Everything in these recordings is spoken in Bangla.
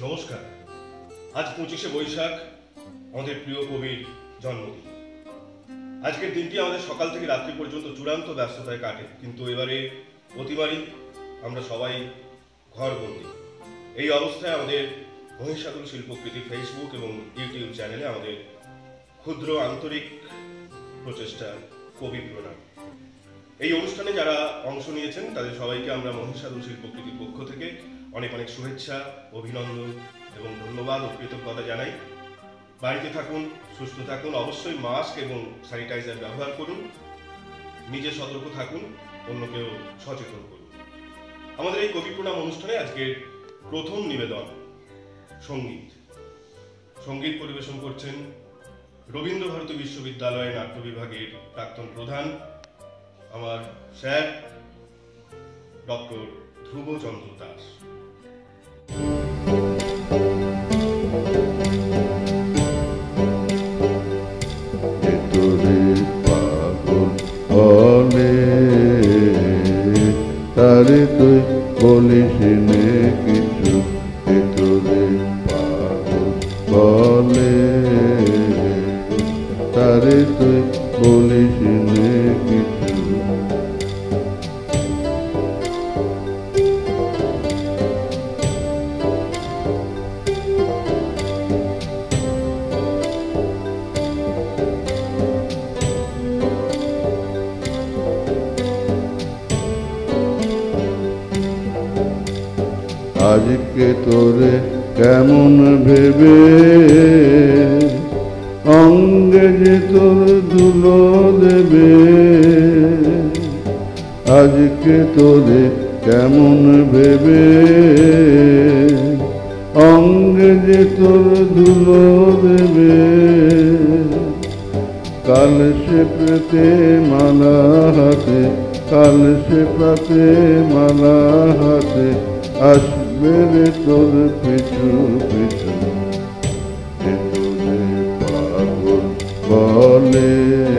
নমস্কার। আজ 25শে বৈশাখ, আমাদের প্রিয় কবির জন্মদিন। আজকের দিনটি আমাদের সকাল থেকে রাত্রি পর্যন্ত চূড়ান্ত ব্যস্ততায় কাটে, কিন্তু এবারে অতিবারই আমরা সবাই ঘরবন্দি। এই অবস্থায় আমাদের মহিষাদল শিল্পকৃতি ফেসবুক এবং ইউটিউব চ্যানেলে আমাদের ক্ষুদ্র আন্তরিক প্রচেষ্টা কবি প্রণাম। এই অনুষ্ঠানে যারা অংশ নিয়েছেন তাদের সবাইকে আমরা মহিষাদল শিল্পকৃতির পক্ষ থেকে অনেক অনেক শুভেচ্ছা, অভিনন্দন এবং ধন্যবাদ ও কৃতজ্ঞতা জানাই। বাড়িতে থাকুন, সুস্থ থাকুন, অবশ্যই মাস্ক এবং স্যানিটাইজার ব্যবহার করুন, নিজে সতর্ক থাকুন, অন্যকেও সচেতন করুন। আমাদের এই কবি প্রণাম অনুষ্ঠানে আজকের প্রথম নিবেদন সঙ্গীত। সঙ্গীত পরিবেশন করছেন রবীন্দ্রভারতী বিশ্ববিদ্যালয়ের নাট্য বিভাগের প্রাক্তন প্রধান, আমার স্যার ডক্টর ধ্রুবচন্দ্র দাস। তারে তুই বলিস নে কিছু, তোরে পাগল বলে। তারে তুই বলিস নে কিছু। আজকে তোরে কেমন ভেবে অঙ্গে যে তোর ধুলো দেবে। আজকে তোরে কেমন ভেবে অঙ্গে যে তোর ধুলো দেবে। কাল সে প্রেতে মালা হাতে, কাল সে প্রাতে মালা হাতে আসবে রে তোর পিছু পিছু। তোরে পাগল বলে,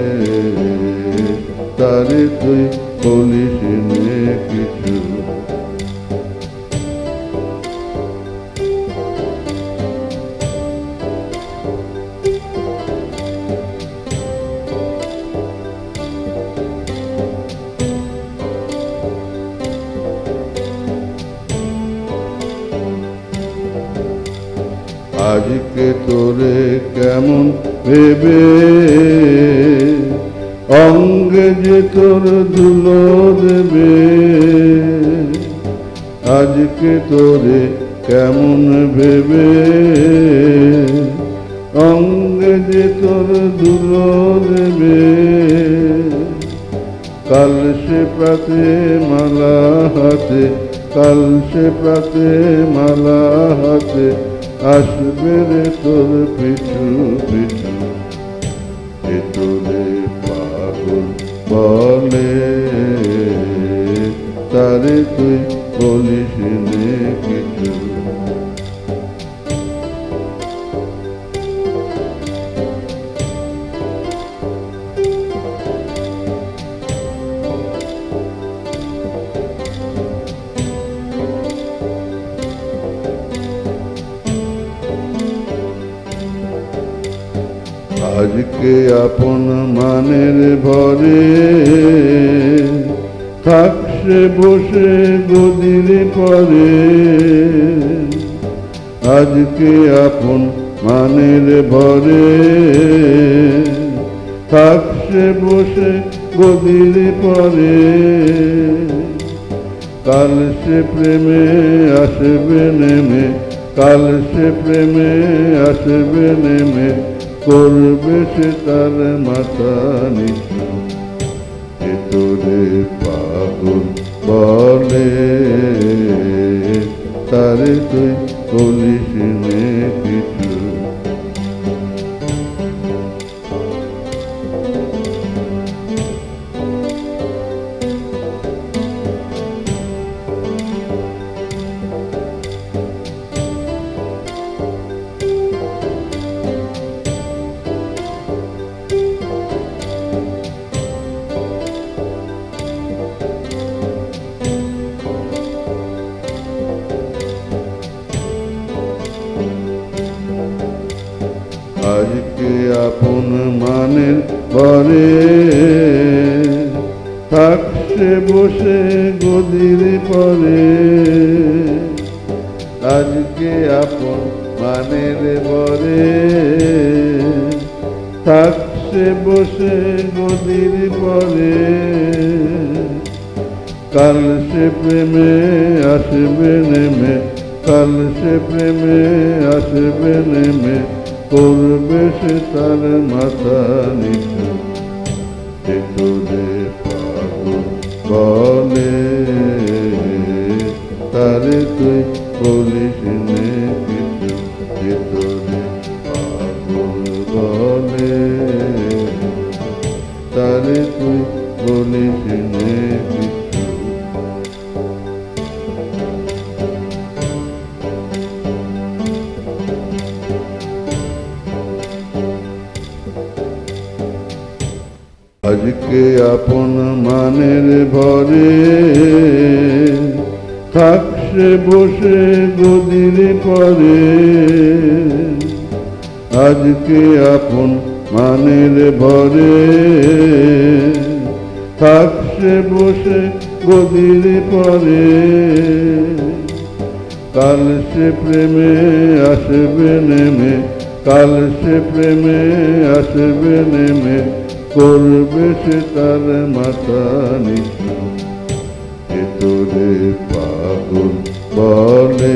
তারে তুই বলিস নে কিছু। আজকে তোরে কেমন ভেবে অঙ্গে যে তোর ধুলো দেবে। আজকে তোরে কেমন ভেবে অঙ্গে যে তোর ধুলো দেবে। কাল সে প্রাতে মালা হাতে, কাল সে প্রাতে মালা হাতে আসবে রে তোর পিছু পিছু। তোরে পাগল বলে, তারে তুই বলিস নে কিছু। আজকে আপন মানের ভরে থাকছে বসে গদির পরে। আজকে আপন মানের ভরে থাকছে বসে গদির পরে। কাল সে প্রেমে আসবে নেমে, কাল সে প্রেমে আসবে নেমে করবে সে তার মাথা নিচু। তোরে পাগল বলে, তারে তুই বলিস নে কিছু। আজকে আপন মানের পরে থাকছে বসে গদির পরে, আজকে আপন মানের পরে থাকছে বসে গদির পরে, কাল সে প্রেমে আসবে নেমে, কাল সে প্রেমে আসবে নেমে, করবে সে তার মাথা নিচু। তোরে পাগল বলে তারে তুই বলিস নে কিছু, তোরে পাগল বলে তারে তুই বলিস নে কিছু। আজকে আপন মানের ভরে থাকছে বসে গদির পরে, আজকে আপন মানের ভরে থাকছে বসে গদির পরে, কাল সে প্রেমে আসবে নেমে, কাল সে প্রেমে আসবে নেমে, করবে সে তার মাথা নিচু। তোরে পাগল বলে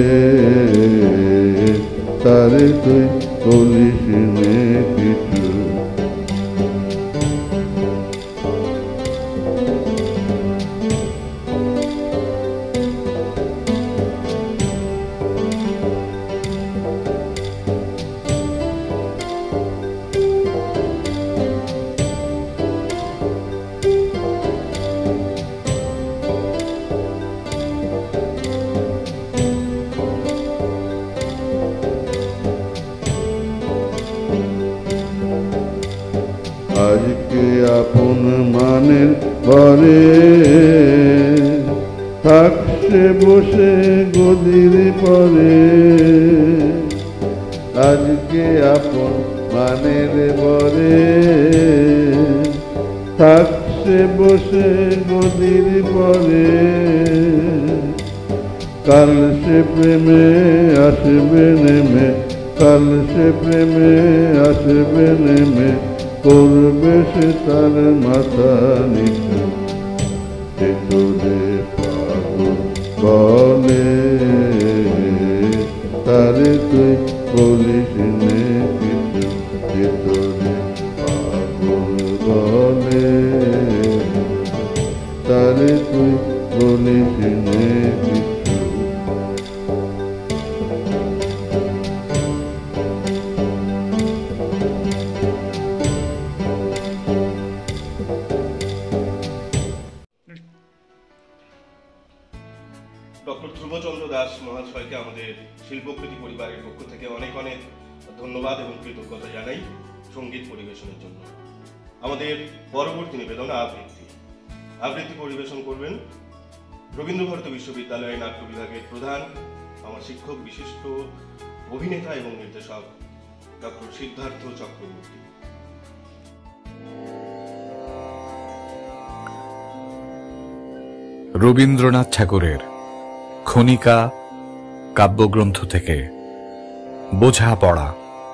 তারে তুই বলিস নে কিছু। আজকে আপন মানের পরে থাকছে বসে গদির পরে, আজকে আপন মানের পরে থাকছে বসে গদির পরে, কাল সে প্রেমে আসবে নেমে, কাল সে প্রেমে আসবে নেমে, করবে সে তার মাথা নিচু। তোরে পাগল বলে তারে তুই বলিস নে কিছু, তোরে পাগল বলে তারে তুই বলিস নে কিছু। ডক্টর ধ্রুবচন্দ্র দাস মহাশয়কে আমাদের শিল্পকৃতি পরিবারের পক্ষ থেকে অনেক অনেক ধন্যবাদ এবং কৃতজ্ঞতা জানাই সঙ্গীত পরিবেশনের জন্য। আমাদের পরবর্তী নিবেদন আবৃত্তি পরিবেশন করবেন রবীন্দ্রভারতী বিশ্ববিদ্যালয়ের নাট্য বিভাগের প্রধান, আমার শিক্ষক, বিশিষ্ট অভিনেতা এবং নির্দেশক ডক্টর সিদ্ধার্থ চক্রবর্তী। রবীন্দ্রনাথ ঠাকুরের খনিকা কাব্যগ্রন্থ থেকে বোঝাপড়া।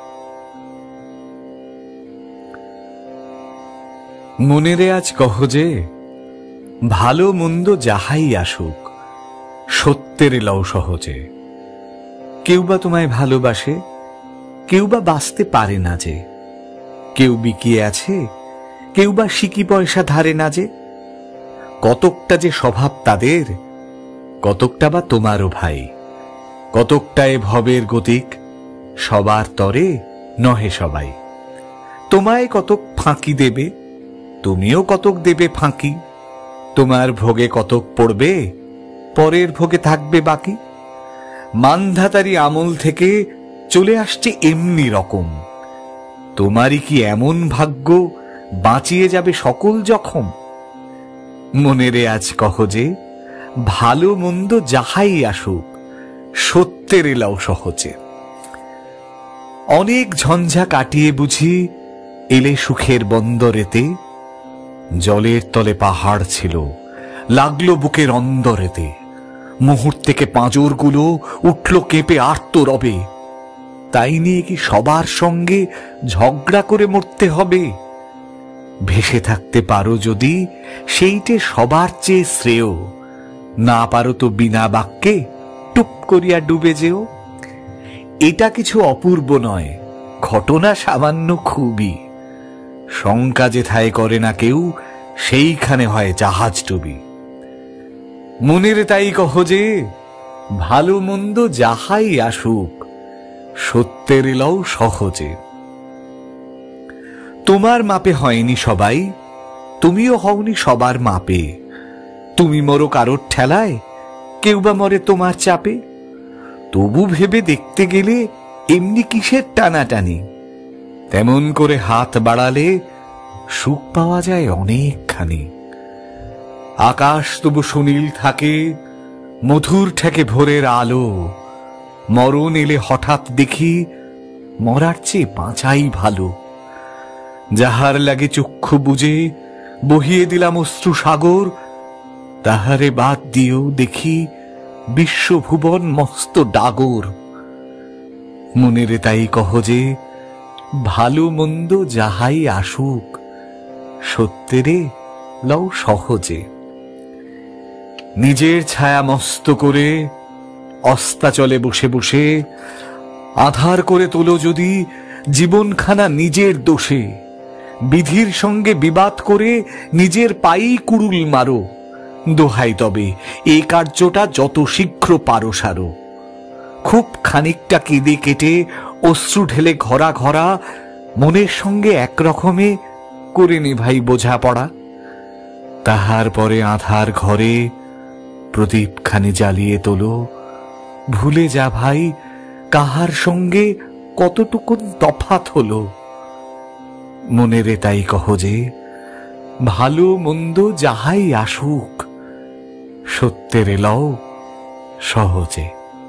মনেরে আজ কহ যে ভালো মন্দ যাহাই আসুক, সত্যের লও সহজে। কেউ বা তোমায় ভালোবাসে, কেউ বা বাঁচতে পারে না যে। কেউ বিকিয়ে আছে, কেউ বা সিকি পয়সা ধারে না যে। কতকটা যে স্বভাব তাদের, কতকটা বা তোমারও ভাই। কতকটা এ ভবের গতিক, সবার তরে নহে সবাই। তোমায় কতক ফাঁকি দেবে, তুমিও কতক দেবে ফাঁকি। তোমার ভোগে কতক পড়বে, পরের ভোগে থাকবে বাকি। মানধাতারি আমল থেকে চলে আসছে এমনি রকম। তোমারই কি এমন ভাগ্য, বাঁচিয়ে যাবে সকল জখম। মনেরে আজ কহ যে ভালো মন্দ যাহাই আসুক, সত্যের এলাও সহজে। অনেক ঝঞ্ঝা কাটিয়ে বুঝি এলে সুখের বন্দরেতে। জলের তলে পাহাড় ছিল, লাগলো বুকের অন্দরেতে। মুহূর্তেকে পাঁজরগুলো উঠল কেঁপে আর্ত রবে। তাই নিয়ে কি সবার সঙ্গে ঝগড়া করে মরতে হবে? ভেসে থাকতে পারো যদি সেইটে সবার চেয়ে শ্রেয়। না পারো তো বিনা বাক্যে টুপ করিয়া ডুবে যেও। এটা কিছু অপূর্ব নয়, ঘটনা সামান্য খুবই। শঙ্কা যেথায় করে না কেউ, সেইখানে হয় জাহাজ ডুবি। মনের তাই কহ যে ভালো মন্দ যাহাই আসুক, সত্যের লও সহজে। তোমার মাপে হয়নি সবাই, তুমিও হওনি সবার মাপে। তুমি মরো কারোর ঠেলায়, কেউ বা মরে তোমার চাপে। তবু ভেবে দেখতে গেলে এমনি কিসের টানাটানি? তেমন করে হাত বাড়ালে সুখ পাওয়া যায় অনেকখানি। আকাশ তবু সুনীল থাকে, মধুর ঠেকে ভোরের আলো। মরণ এলে হঠাৎ দেখি মরার চেয়ে বাঁচাই ভালো। যাহার লাগে চক্ষু বুজে বহিয়ে দিলাম অশ্রু সাগর, তাহারে বাদ দিয়েও দেখি বিশ্বভুবন মস্ত ডাগর। মনেরে তাই কহ যে ভালো মন্দ যাহাই আসুক, সত্যেরে লও সহজে। নিজের ছায়া মস্ত করে অস্তাচলে বসে বসে আধার করে তোলো যদি জীবনখানা নিজের দোষে। বিধির সঙ্গে বিবাদ করে নিজের পায়েই কুড়ুল মারো। দোহাই তবে এই কার্যটা যত শীঘ্র পারো সারো। খুব খানিকটা কেঁদে কেটে অশ্রু ঢেলে ঘরা ঘরা মনের সঙ্গে একরকমে করে নে ভাই বোঝাপড়া। তাহার পরে আধার ঘরে প্রদীপখানি জ্বালিয়ে তোলো। ভুলে যা ভাই কাহার সঙ্গে কতটুকুন তফাৎ হলো। মনেরে তাই কহ যে ভালো মন্দ যাহাই আসুক, সত্যের লও সহজে।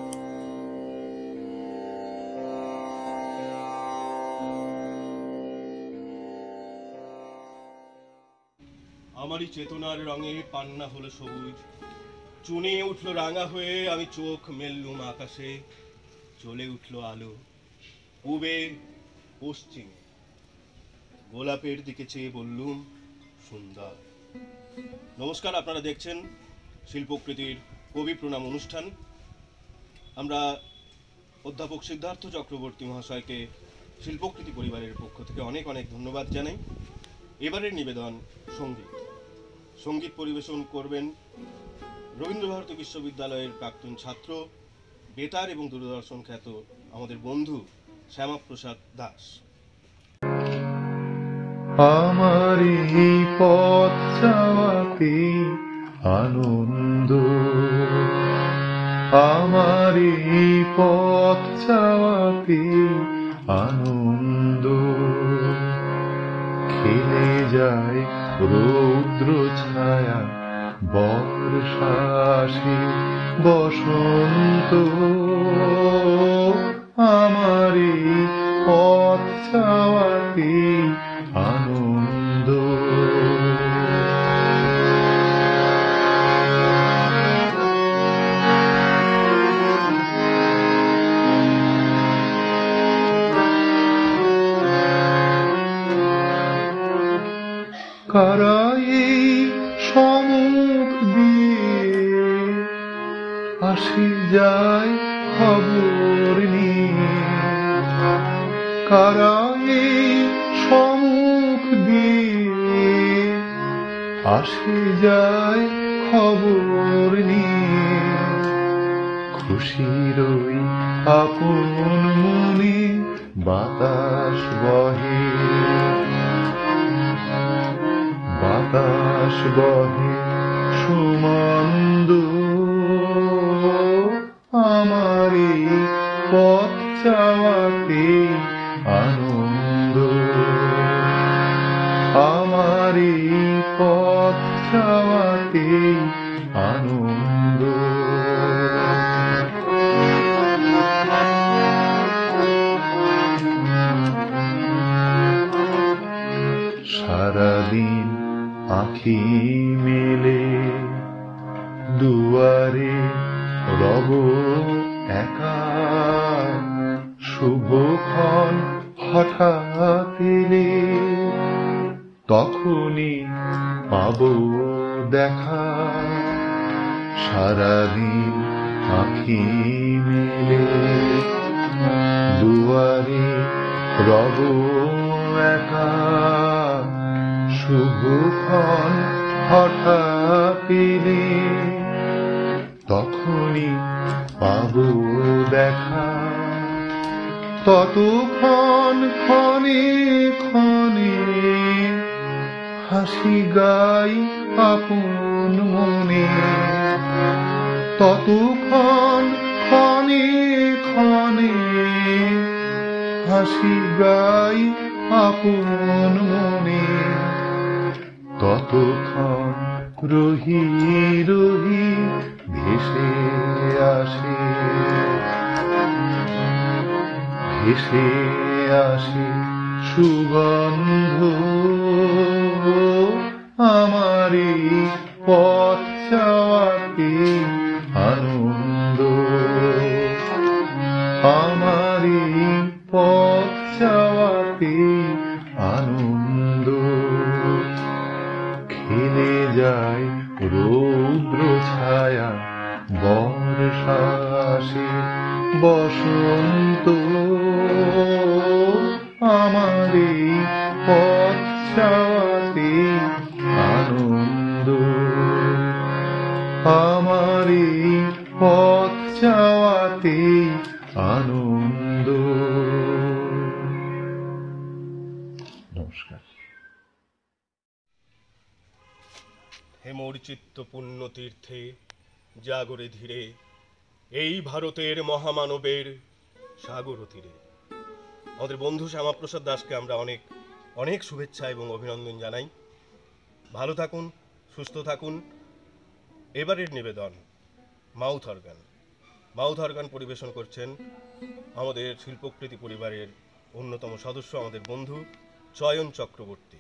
আমারই চেতনার রঙে পান্না হলো সবুজ, চুনে উঠলো রাঙা হয়ে। আমি চোখ মেললুম আকাশে, চলে উঠলো আলো পূবে পশ্চিমে। গোলাপের দিকে চেয়ে বললুম সুন্দর। নমস্কার, আপনারা দেখছেন শিল্পকৃতির কবি প্রণাম অনুষ্ঠান। আমরা অধ্যাপক সিদ্ধার্থ চক্রবর্তী মহাশয়কে শিল্পকৃতি পরিবারের পক্ষ থেকে অনেক অনেক ধন্যবাদ জানাই। এবারের নিবেদন সঙ্গীত। সঙ্গীত পরিবেশন করবেন রবীন্দ্রভারতী বিশ্ববিদ্যালয়ের প্রাক্তন ছাত্র, বেতার এবং দূরদর্শন খ্যাত আমাদের বন্ধু শ্যামাপ্রসাদ দাস। আমারি পথ চাওয়াতে আনন্দ, আমারি পথ চাওয়াতে আনন্দ। খেলে যায় রৌদ্র ছায়া বর্ষাসে বসন্ত। আমারি পথ চাওয়াতে আনন্দ। কারাই সম্মুখ দিয়ে আসি যায় খবর নিয়ে। কারাই সম্মুখ দিয়ে আসি যায় খবর নিয়ে। খুশির ওই আপন মনে বাতাস বহে, বাতাস বহে সুমন্দ। আমারি পথ চাওয়াতে আনন্দ, আমারি পথ চাওয়াতে আনন্দ। আঁখি মেলে দুয়ারে রব একা, শুভক্ষণ হঠাৎ এলে তখনই পাবো দেখা। সারাদিন আঁখি মেলে দুয়ারে রব একা, শুভক্ষণ হঠাৎ এলে তখনই পাবো দেখা। ততক্ষণ ক্ষণে ক্ষণে হাসি গাই আপন মনে, ততক্ষণ ক্ষণে ক্ষণে হাসি গাই আপন মনে। ততক্ষণ রহি রহি ভেসে আসে, ভেসে আসে সুগন্ধ আমারই পথ চাওয়াতে আনন্দ, আমারই পথ চাওয়াতে আনন্দ। খেলে যায় রৌদ্র ছায়া বর্ষা আসে বসন্ত, আমারই পথ চাওয়াতে আনন্দ, আমারই পথ চাওয়াতে আনন্দ। নমস্কার। হে মোর চিত্ত পুণ্য তীর্থে জাগরে ধীরে, এই ভারতের মহামানবের সাগর তীরে। আমাদের বন্ধু শ্যামাপ্রসাদ দাসকে আমরা অনেক অনেক শুভেচ্ছা এবং অভিনন্দন জানাই। ভালো থাকুন, সুস্থ থাকুন। এবারের নিবেদন মাউথ অর্গান। মাউথ অর্গান পরিবেশন করছেন আমাদের শিল্পকৃতি পরিবারের অন্যতম সদস্য, আমাদের বন্ধু চয়ন চক্রবর্তী।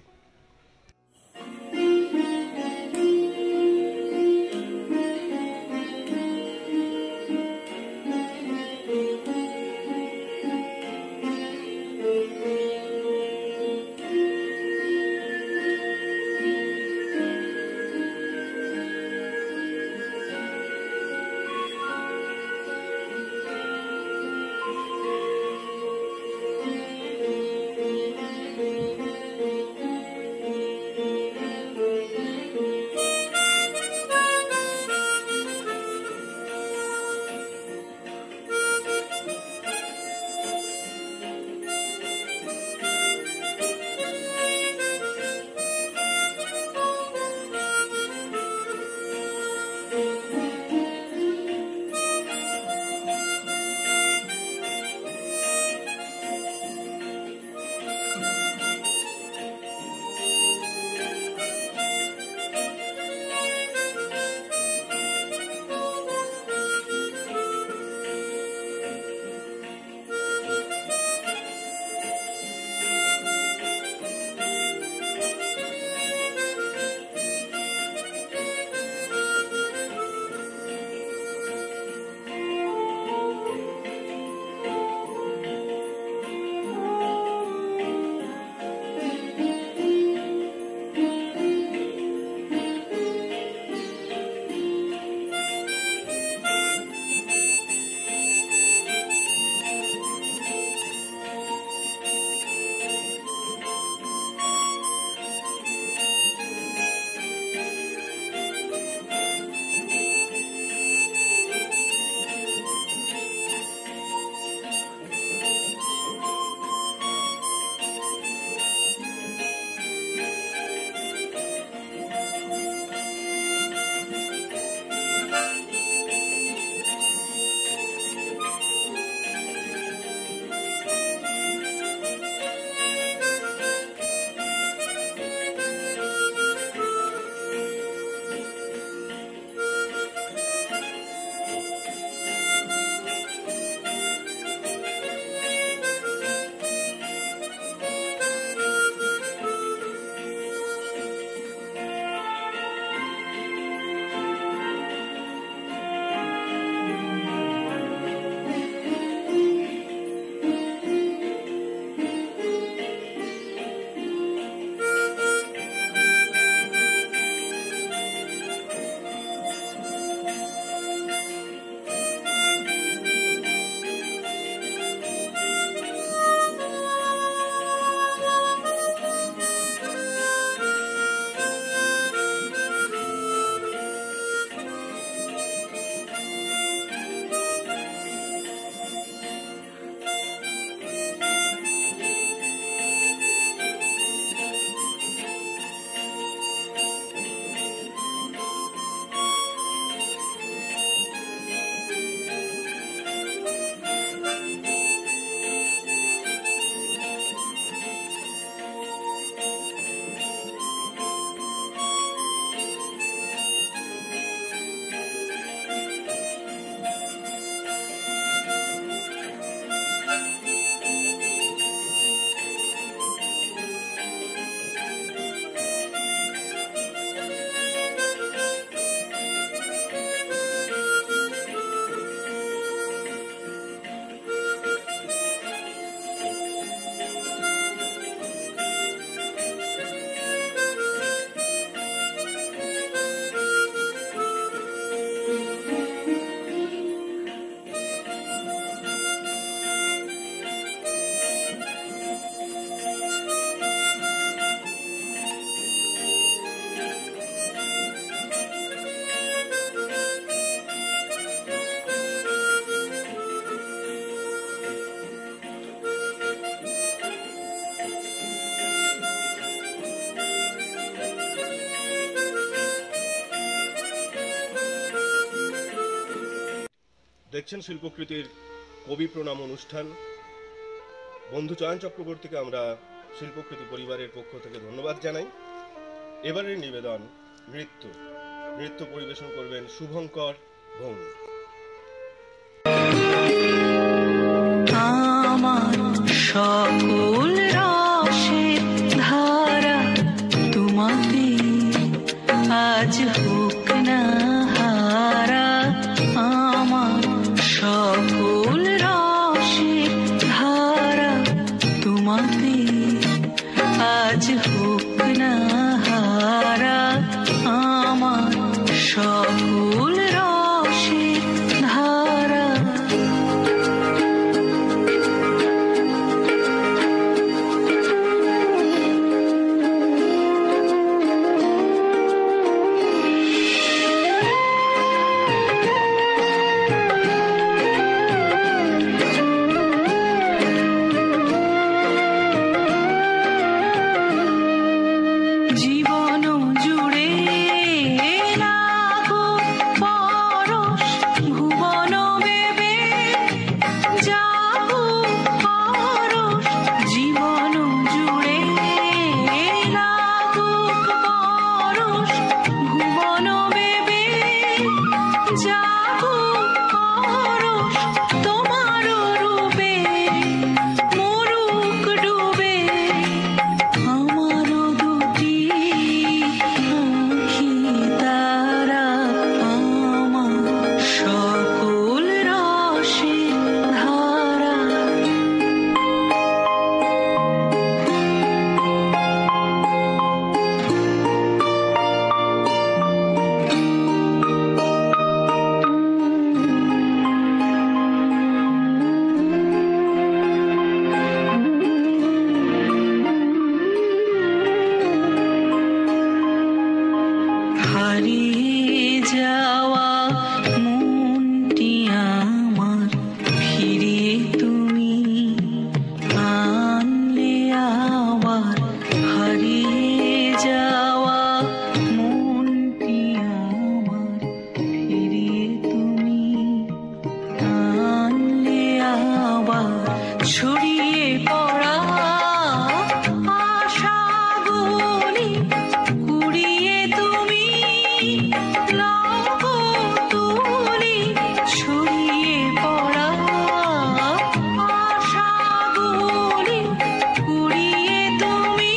দেখছেন শিল্পকৃতির কবি প্রণাম অনুষ্ঠান। বন্ধু চয়ন চক্রবর্তীকে আমরা শিল্পকৃতি পরিবারের পক্ষ থেকে ধন্যবাদ জানাই। এবারের নিবেদন নৃত্য। নৃত্য পরিবেশন করবেন শুভঙ্কর ভৌমিক। আমার সকল রসের ধারা তোমাতে আজ হোক না হারা। আমার সকল রসের ধারা তোমাতে আজ হোক না হারা। আমার সকল রসের ধারা জীবন জুড়ে লাগো পরশ ভুবন বেবে যাবো পরশ। জীবন জুড়ে লাগো পরশ ভুবন বেবে যাবো পরশ। তোমার রূপে মরুক ডুবে আমার দুটি আঁখি তারা। আমার সকল রসের ধারা হারিয়ে যাওয়া মনটি আমার ফিরিয়ে তুমি আনলে আবার। হারিয়ে যাওয়া মনটি আমার ফিরিয়ে তুমি আনলে আবার। ছড়িয়ে পড়া আশাগুলি কুড়িয়ে তুমি লও তুলি। ছড়িয়ে পড়া আশাগুলি কুড়িয়ে তুমি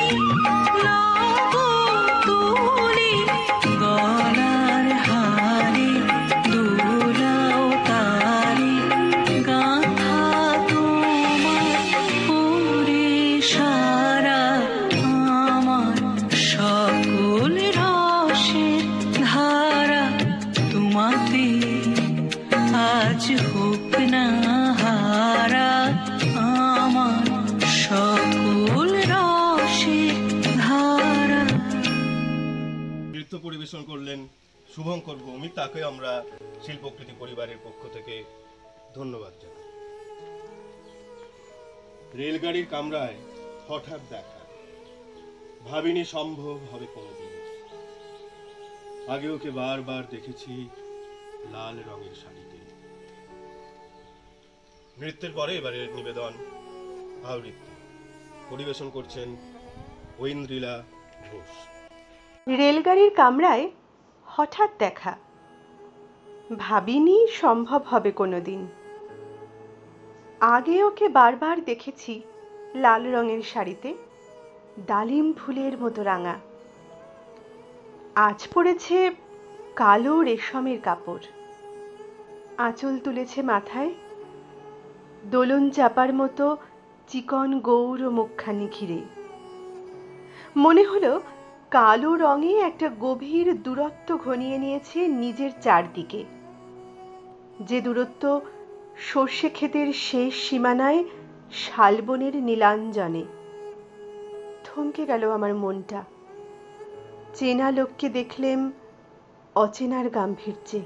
লও তুলি। গলার হারে দোলাও তারে গাঁথা তোমার পুরে সারা। আমার সকল রসের ধারা তোমাতে আজ হোক না হারা। আমার সকল রসের ধারা নৃত্য পরিবেশন করলেন শুভঙ্কর ভৌমিক। তাকে আমরা শিল্পকৃতি পরিবারের পক্ষ থেকে ধন্যবাদ জানাই। রেলগাড়ির কামরায় হঠাৎ দেখা, ভাবিনি সম্ভব হবে কোনোদিন। আগে ওকে বারবার দেখেছি লাল রঙের শাড়িতে। নৃত্যের পরে এবারের নিবেদন আবৃত্তি। পরিবেশন করছেন ঐন্দ্রিলা ঘোষ। রেলগাড়ির কামরায় হঠাৎ দেখা, ভাবিনি সম্ভব হবে কোনোদিন। আগে ওকে বারবার দেখেছি লাল রঙের শাড়িতে, ডালিম ফুলের মতো রাঙা। আজ পড়েছে কালো রেশমের কাপড়, আঁচল তুলেছে মাথায়, দোলন চাপার মতো চিকন গৌর মুখখানি ঘিরে। মনে হলো কালো রঙে একটা গভীর দূরত্ব ঘনিয়ে নিয়েছে নিজের চারদিকে, যে দূরত্ব সর্ষে ক্ষেতের শেষ সীমানায় শালবনের নীলাঞ্জনে। থমকে গেল আমার মনটা। চেনা লোককে দেখলেম অচেনার গাম্ভীর্যে।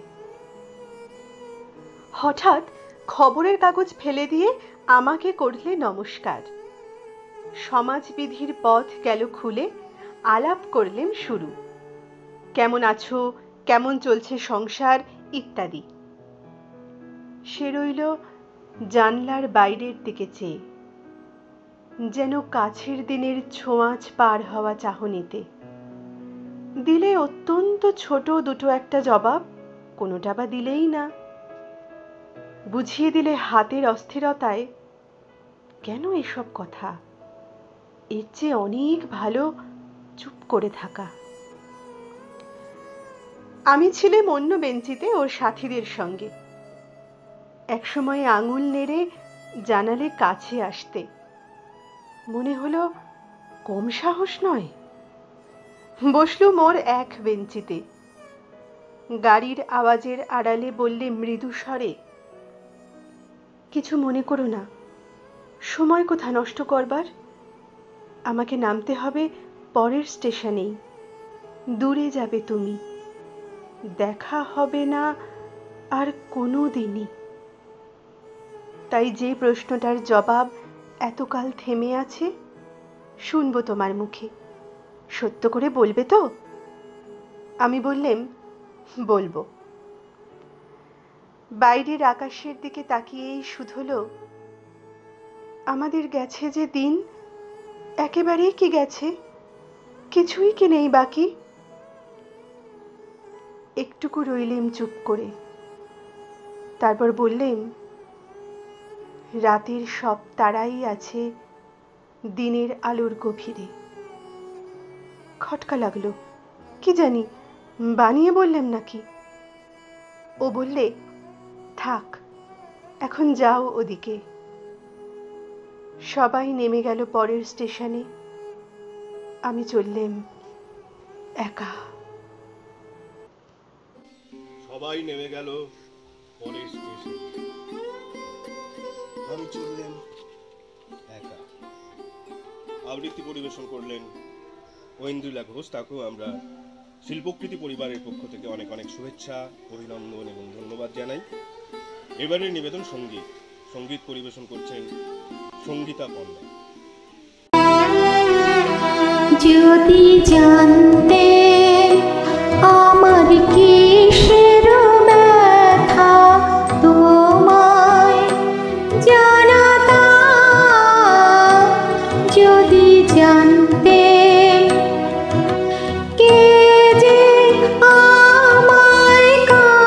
হঠাৎ খবরের কাগজ ফেলে দিয়ে আমাকে করলে নমস্কার। সমাজবিধির পথ গেল খুলে, আলাপ করলেম শুরু। কেমন আছো, কেমন চলছে সংসার ইত্যাদি। সে রইল জানলার বাইরের দিকে চেয়ে, যেন কাছের দিনের ছোঁয়াচ পার হওয়া চাহনিতে। দিলে অত্যন্ত ছোট দুটো একটা জবাব, কোনোটা বা দিলেই না। বুঝিয়ে দিলে হাতের অস্থিরতায়, কেন এসব কথা, এর চেয়ে অনেক ভালো চুপ করে থাকা। আমি ছিলাম অন্য বেঞ্চিতে ওর সাথীদের সঙ্গে। একসময় আঙুল নেড়ে জানালে কাছে আসতে, মনে হলো কম সাহস নয়। বসলুম ওর এক বেঞ্চিতে। গাড়ির আওয়াজের আড়ালে বললে মৃদু স্বরে, কিছু মনে করো না, সময় কোথা নষ্ট করবার। আমাকে নামতে হবে পরের স্টেশনেই, দূরে যাবে তুমি, দেখা হবে না আর কোনো দিনই। তাই যে প্রশ্নটার জবাব এতকাল থেমে আছে, শুনবো তোমার মুখে, সত্য করে বলবে তো? আমি বললাম, বলবো। বাইরের আকাশের দিকে তাকিয়েই শুধলো, আমাদের গেছে যে দিন, একেবারেই কি গেছে, কিছুই কি নেই বাকি। একটুকু রইলেম চুপ করে, তারপর বললেন, রাতের সব তারাই আছে দিনের আলোর গভীরে। খটকা লাগলো, কি জানি বানিয়ে বললাম নাকি। ও বললে, থাক, এখন যাও ওদিকে। সবাই নেমে গেল পরের স্টেশনে, আমি চললেম একা। সবাই নেমে গেল পরের স্টেশন, আমি চললেন একা। আবৃত্তি পরিবেশন করলেন ঐন্দ্রিলা ঘোষ। তাকেও আমরা শিল্পকৃতি পরিবারের পক্ষ থেকে অনেক অনেক শুভেচ্ছা, অভিনন্দন এবং ধন্যবাদ জানাই। এবারের নিবেদন সঙ্গীত। সঙ্গীত পরিবেশন করছেন সঙ্গীতা পণ্ডা। যদি জানতে আমার কিসের ব্যথা, তোমায় জানাতাম। যদি জানতে কে যে আমায়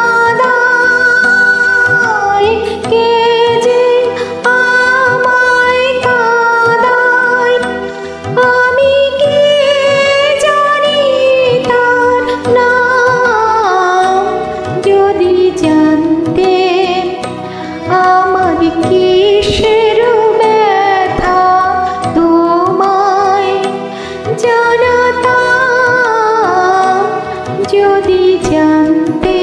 কাঁদায়, কে যে আমায় কাঁদায়, আমি কি জানি তার নাম। যদি জানতে আমার কিসের ব্যথা, তোমায় জানাতাম। যদি জানতে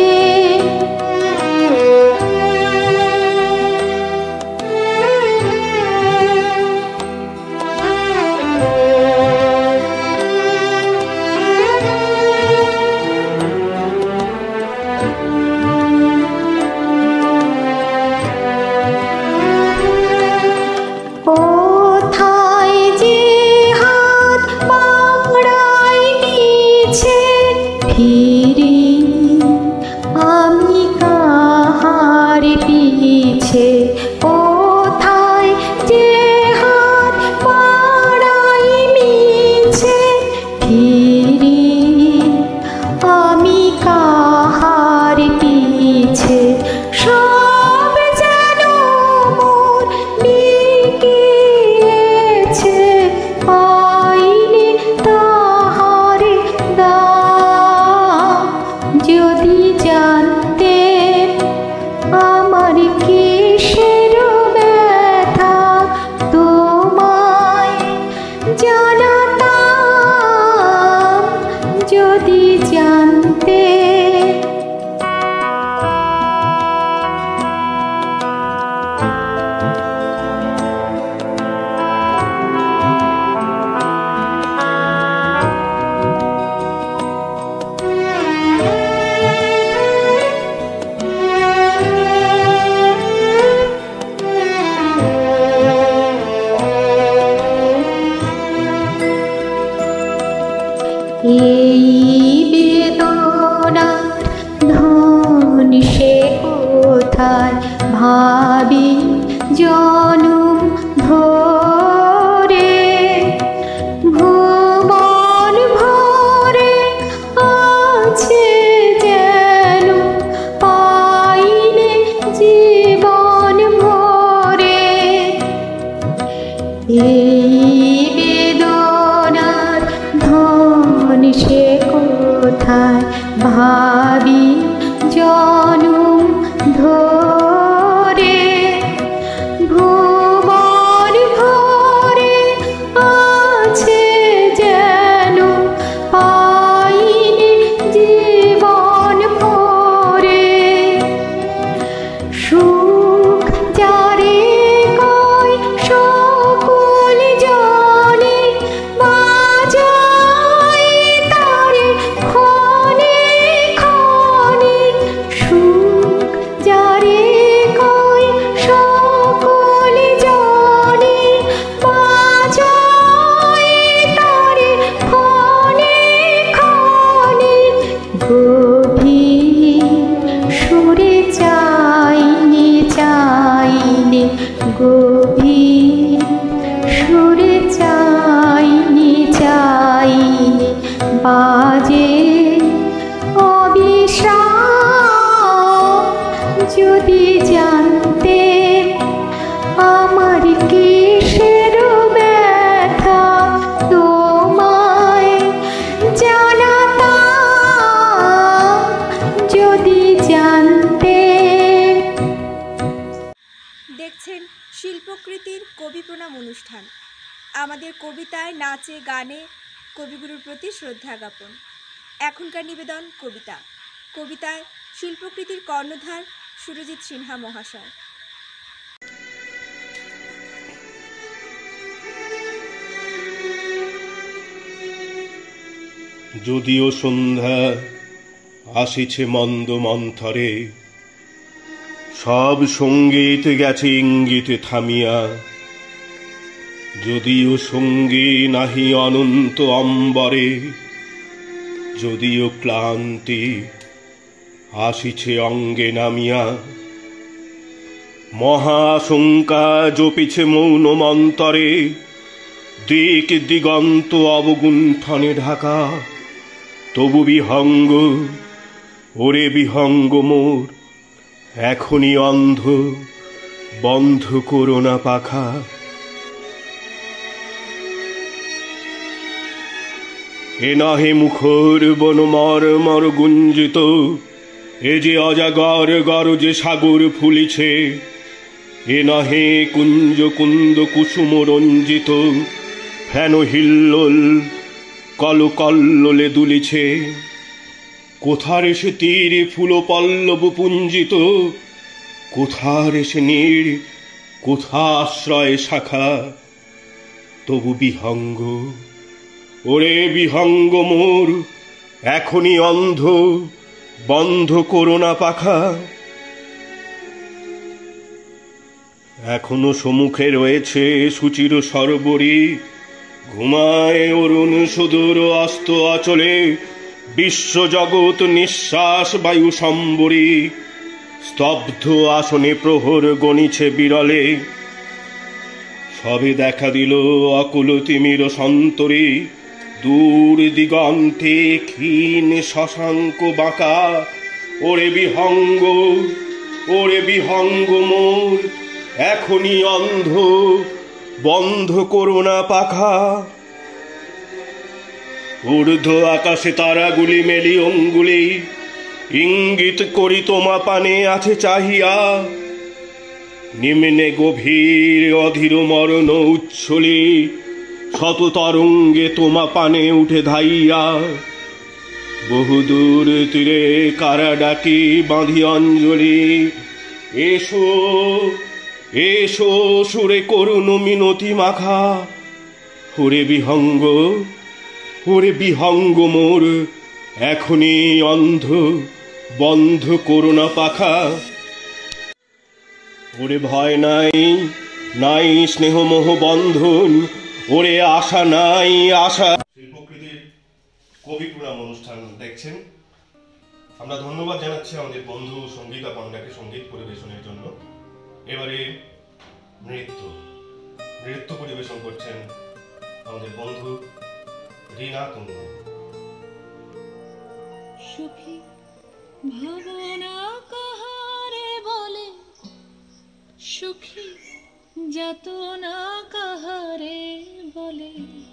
গভীর সুরে চাইনি চাইনি বাজে অবিশ্রাম। যদি জানতে আমার কিসের ব্যথা তোমায় জানাতাম, যদি জানতে। দেখছেন শিল্পকৃতির কবি প্রণাম অনুষ্ঠান। আমাদের কবিতায়, নাচে, গানে কবিগুরুর প্রতি শ্রদ্ধা জ্ঞাপন। এখনকার নিবেদন কবিতা। কবিতায় শিল্পকৃতির কর্ণধার সুরজিৎ সিনহা মহাশয়। যদিও সন্ধ্যা আসিছে মন্দ মন্থরে, সব সঙ্গীত গেছে ইঙ্গিতে থামিয়া। যদিও সঙ্গী নাহি অনন্ত অম্বরে, যদিও ক্লান্তি আসিছে অঙ্গে নামিয়া। মহাশঙ্কা জপিছে মৌন মন্তরে, দিক দিগন্ত অবগুণ্ঠনে ঢাকা। তবু বিহঙ্গ, ওরে বিহঙ্গ মোর, এখনই অন্ধ, বন্ধ করো না পাখা। এ নহে মুখর বন মর মর গুঞ্জিত, এ যে অজাগর গরজে সাগর ফুলিছে। এ নহে কুঞ্জ কুন্দ কুসুম রঞ্জিত, ফেন হিল্লোল কল কল্লোলে দুলিছে। কোথার এসে তীর ফুল পল্লব পুঞ্জিত, কোথার এসে নীড়, কোথা আশ্রয় শাখা। তবু বিহঙ্গ, ওরে বিহঙ্গ মোর, এখনই অন্ধ, বন্ধ করো না পাখা। এখনো সম্মুখে রয়েছে সুচির সরবরি, ঘুমায় অরুণ সুদূর অস্ত অচলে। বিশ্বজগৎ নিঃশ্বাস বায়ু সম্বরী, স্তব্ধ আসনে প্রহর গণিছে বিরলে। সবে দেখা দিল অকুল তিমির সন্তরী, দূর দিগন্তে ক্ষীণ শশাঙ্ক বাঁকা। ওরে বিহঙ্গ, ওরে বিহঙ্গ মোর, এখনই অন্ধ, বন্ধ করো না পাখা। ঊর্ধ্ব আকাশে তারাগুলি মেলি অঙ্গুলি, ইঙ্গিত করি তোমা পানে আছে চাহিয়া। নিম্নে গভীর অধীর মরণ উচ্ছলি, শত তরঙ্গে তোমা পানে উঠে ধাইয়া। বহুদূর তীরে কারা ডাকি বাঁধি অঞ্জলি, এসো এসো সুরে করুণ মিনতি মাখা। ওরে বিহঙ্গ, ওরে বিহঙ্গ মোর, এখনই অন্ধ, বন্ধ করো না পাখা। ওরে ভয় নাই, নাই স্নেহ মোহ বন্ধন, ওরে আশা নাই আশা। শিল্পকৃতির কবি প্রণাম অনুষ্ঠান দেখছেন। আমরা ধন্যবাদ জানাচ্ছি আমাদের বন্ধু সঙ্গীতা পান্ডাকে সঙ্গীত পরিবেশনের জন্য। এবারে নৃত্য পরিবেশন করছেন আমাদের বন্ধু রীনা কুন্ডু। সুখী ভাবনা কাহারে বলে, সুখী যাতনা কাহারে বলে।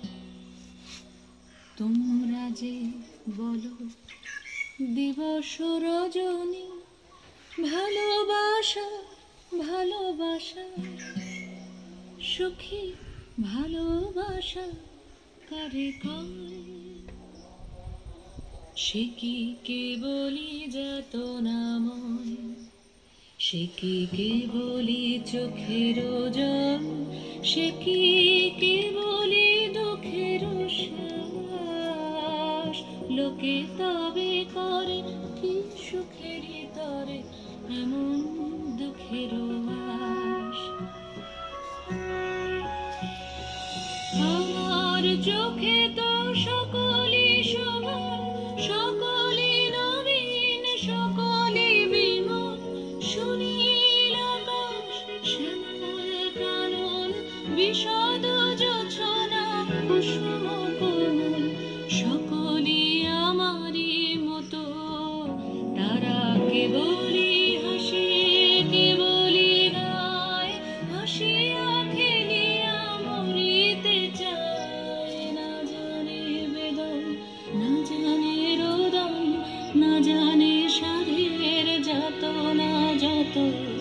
তোমরা যে বলো দিবস রজনী, ভালোবাসা ভালোবাসা। সুখী ভালোবাসা কারে কয়, সে কি কেবলি যাতনাময়, সে কি কেবলি চোখের জল, সে কি কেবলি দুঃখের শ্বাস। লোকে তবে করে কি সুখেরই তরে এমন দুঃখের আশ। আমার চোখে তো সকলই সমান, সকলই নবীন, সকলই বিমল। সুনীল আকাশ শ্যামলা বিষাদ জোছনা কুসুম কোমল সকলই আমারই মতো তারা কেবলই হাসে কেবলই গায় হাসিয়া খেলিয়া মরিতে চায় না জানে বেদন না জানে রোদন না জানে সাধের যাতনা যত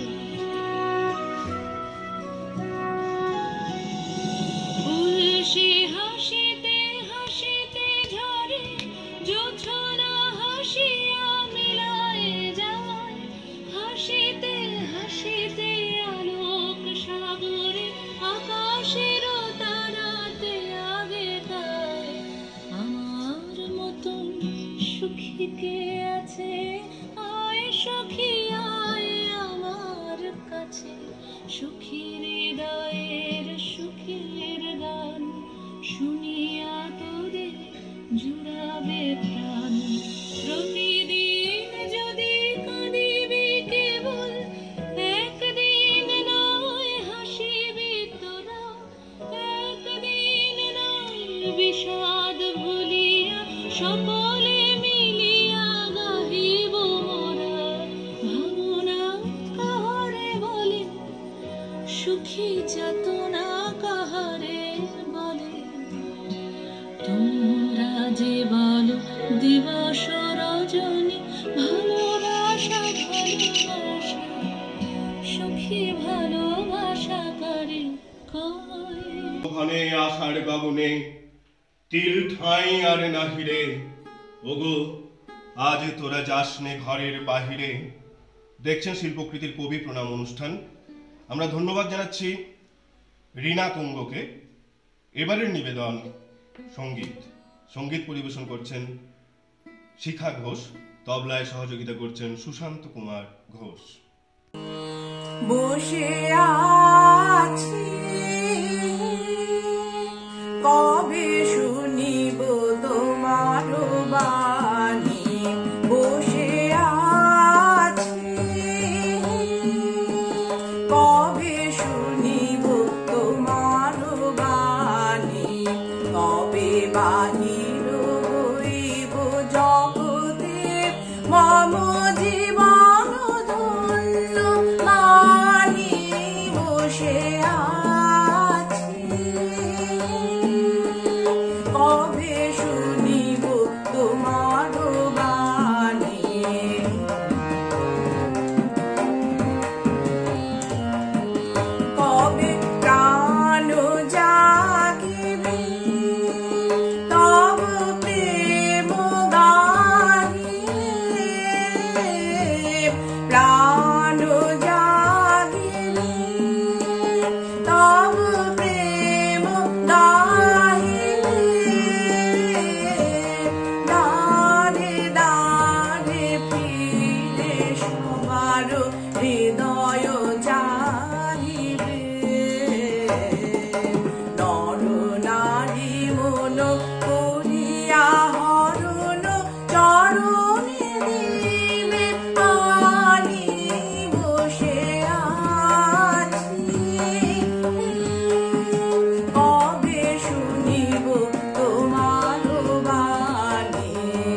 উল্সে হাসিতে হাসিতে ঝরে জোছনা হাসিয়া মিলায় যায় হাসিতে হাসিতে আলোক সাগরে আকাশের তারাতে আগে গায় আমার মতন সুখী কে আছে আয় সখী আয় আমার কাছে সুখী হৃদয়ের সুখের গান শুনিয়া তোদের জুড়াবে প্রাণ প্রতিদিন যদি কাঁদিবি কেবল একদিন নয় হাসিবি তোরা একদিন নয় বিষাদ ভুলিয়া সকলে মিলিয়া গাহিব মোরা ভাবনা কাহারে বলে সুখী যাতনা কাহারে বলে তোমরা যে বলো দিবস রজনী ভালোবাসা ভালোবাসা সুখী ভালোবাসা করে কয় ঘনে আষাঢ় গগনে তিল ঠাঁই আর নাহিরে ওগো আজ তোরা যাসনে ঘরের বাহিরে। দেখছেন শিল্পকৃতির কবি প্রণাম অনুষ্ঠান। আমরা ধন্যবাদ জানাচ্ছি রীনা তুঙ্গকে। এবারের নিবেদন সঙ্গীত সঙ্গীত পরিবেশন করছেন শিখা ঘোষ, তবলায় সহযোগিতা করছেন সুশান্ত কুমার ঘোষ। বসে আছি কবে শুনিব তোমার বাণী বসে আছি কবে শুনিব তোমার বাণী কবে বাহির হইব জগতে মম জীবন ধন্য মানি বসে আছি কবে শুনিব তোমার বাণী কবে প্রাণ জাগিবে তব প্রেম গাহিলে প্রাণ জাগিলে তব প্রেম গাহিলে দানে দানে ফিরে সবার হৃদয় চাহিবে নর নারী মন করিয়া হরণ চরণে দিবে পানি বসে আছি কবে শুনিব তোমার বাণী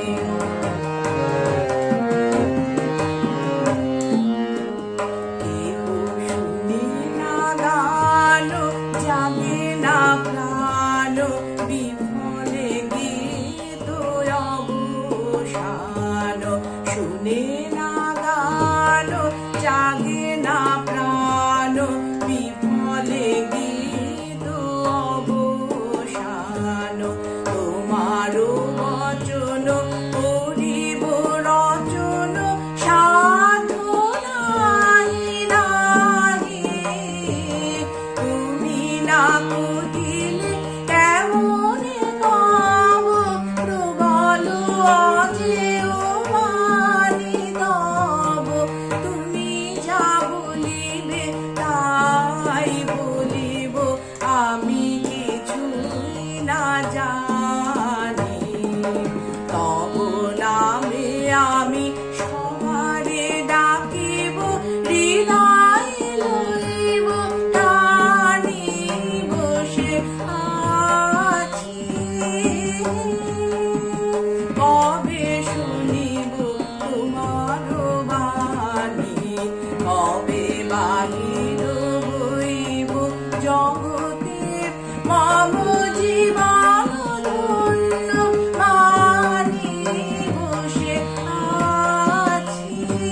কেহ শুনি না গান জাগে না প্রাণ বিফলে গীত অবসান শুনে না গান জাগে না প্রাণ বিফলে গীত অবসান তোমার বচন করিব রচন সাধনাই নাহি তুমি না কহিলে কেমন জগতের মম জীবন ধন্য মানি বসে আছি।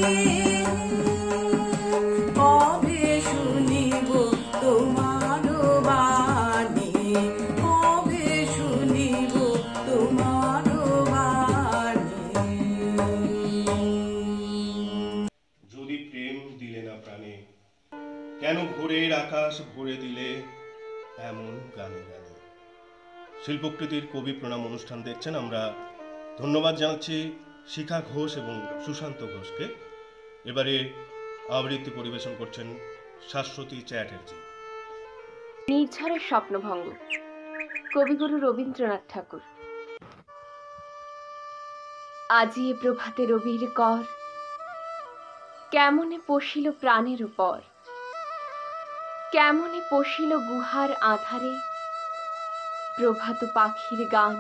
কবে শুনিব তোমার বাণী, কবে শুনিব তোমার বাণী। যদি প্রেম দিলে না প্রাণে, কেন ভোরের আকাশ ভরে দিলে এমন গানে গানে। শিল্পকৃতির কবি প্রণাম অনুষ্ঠান দেখছেন। আমরা ধন্যবাদ জানাচ্ছি শিখা ঘোষ এবং সুশান্ত ঘোষকে। এবারে আবৃত্তি পরিবেশন করছেন শাশ্বতী চ্যাটার্জি। নির্ঝরের স্বপ্নভঙ্গ, কবিগুরু রবীন্দ্রনাথ ঠাকুর। আজি এ প্রভাতে রবির কর, কেমনে পশিল প্রাণের উপর, কেমনে পশিল গুহার আধারে প্রভাত পাখির গান।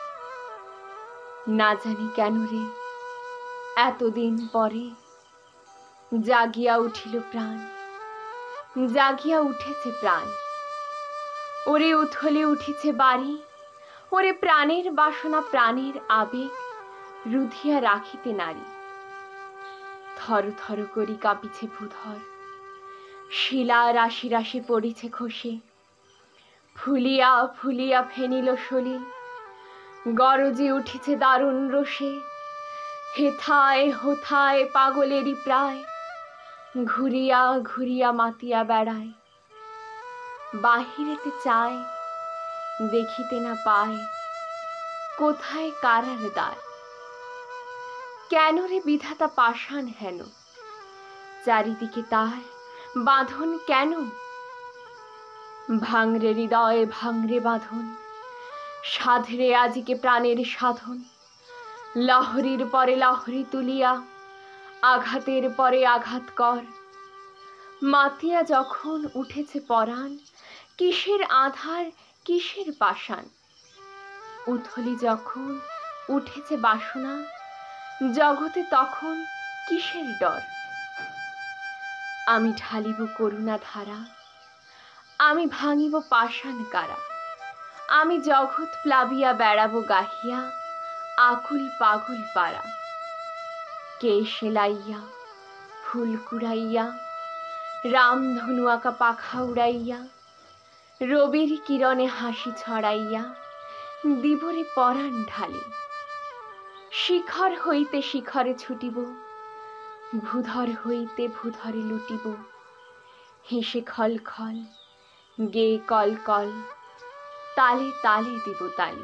না জানি কেন রে এতদিন পরে জাগিয়া উঠিল প্রাণ, জাগিয়া উঠেছে প্রাণ। ওরে উথলে উঠেছে বাড়ি, ওরে প্রাণের বাসনা প্রাণের আবেগ রুধিয়া রাখিতে নারী। থর থর করি কাঁপিছে ভূধর, শিলা রাশি রাশি পড়িছে খসে। ফুলিয়া ফুলিয়া ফেনিল সলিল, গরজে উঠিছে দারুণ রোষে। হেথায় হোথায় পাগলেরই প্রায়, ঘুরিয়া ঘুরিয়া মাতিয়া বেড়ায়। বাহিরেতে চায় দেখিতে না পায়, কোথায় কারার দ্বার। কেন রে বিধাতা পাষাণ হেন, চারিদিকে তার বাঁধন কেন। ভাঙরে হৃদয় ভাঙরে বাঁধন, সাধরে আজিকে প্রাণের সাধন। লহরীর পরে লহরী তুলিয়া, আঘাতের পরে আঘাত কর। মাতিয়া যখন উঠেছে পরাণ, কিসের আধার কিসের পাষাণ। উথলি যখন উঠেছে বাসনা, জগতে তখন কিসের ডর। আমি ঢালিব করুণা ধারা, আমি ভাঙিব পাষাণ কারা। আমি জগৎ প্লাবিয়া বেড়াবো গাহিয়া, আকুল পাগল পারা। কে সেলাইয়া ফুল কুড়াইয়া, রামধনু আঁকা পাখা উড়াইয়া। রবির কিরণে হাসি ছড়াইয়া, দিবরে পরাণ ঢালি। শিখর হইতে শিখরে ছুটিব, ভূধর হইতে ভূধরে লুটিব। হেসে খল খল গে কল কল, তালে তালে দিব তালি।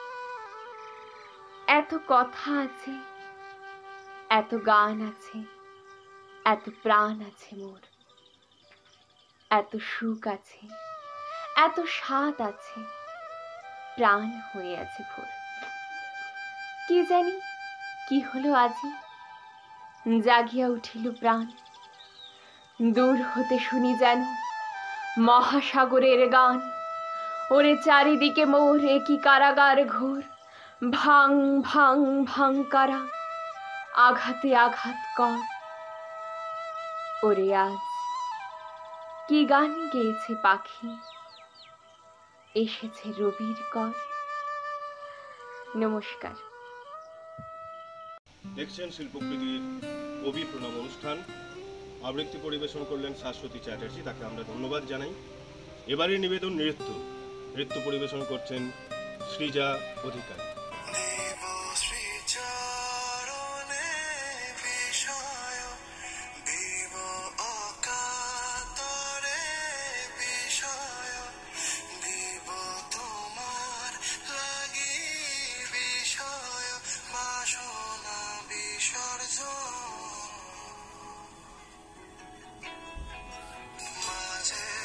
এত কথা আছে, এত গান আছে, এত প্রাণ আছে মোর। এত সুখ আছে, এত স্বাদ আছে, প্রাণ হয়ে আছে ভোর। কি জানি কি হলো আজি, জাগিয়া উঠিল প্রাণ। দূর হতে শুনি যেন মহাসাগরের গান। ওরে চারিদিকে মোর একই কারাগার ঘোর। ভাং ভাং ভাং কারা, আঘাতে আঘাত কর। ওরে আজ কি গান গেয়েছে পাখি, এসেছে রবির কর। নমস্কার। দেখছেন শিল্পকৃতির কবি প্রণাম অনুষ্ঠান। আবৃত্তি পরিবেশন করলেন শাশ্বতী চ্যাটার্জি, তাকে আমরা ধন্যবাদ জানাই। এবারে নিবেদন নৃত্য। নৃত্য পরিবেশন করছেন সৃজা অধিকারী।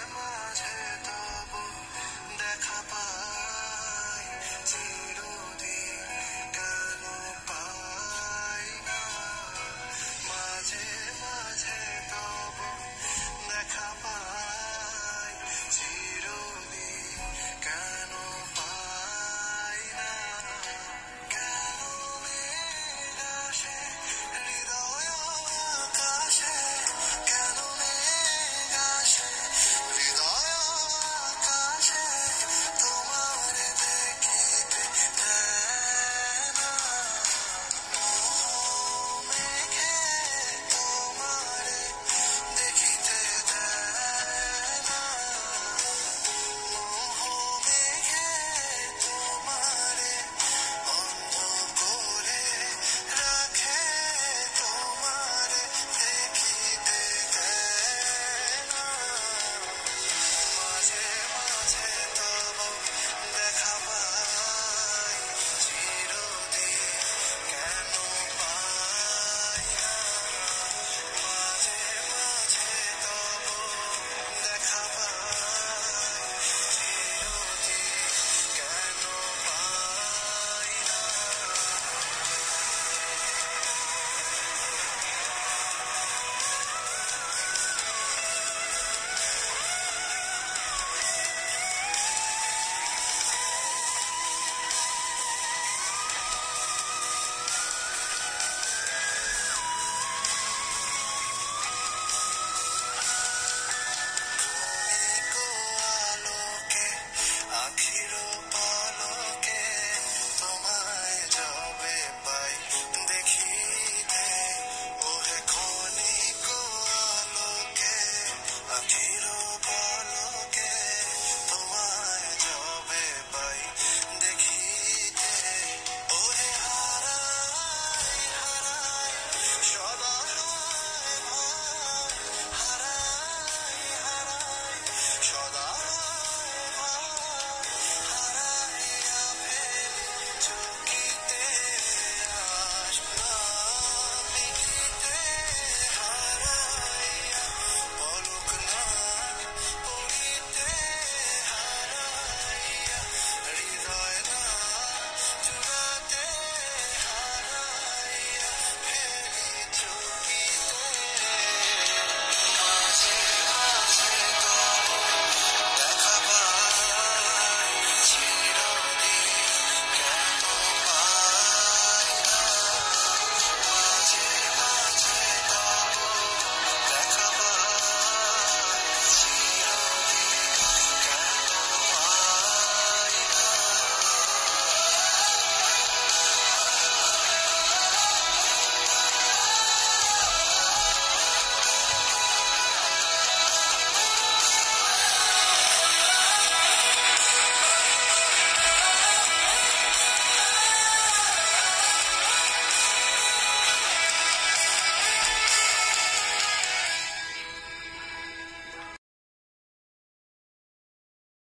দেখা পাই চিরদিন।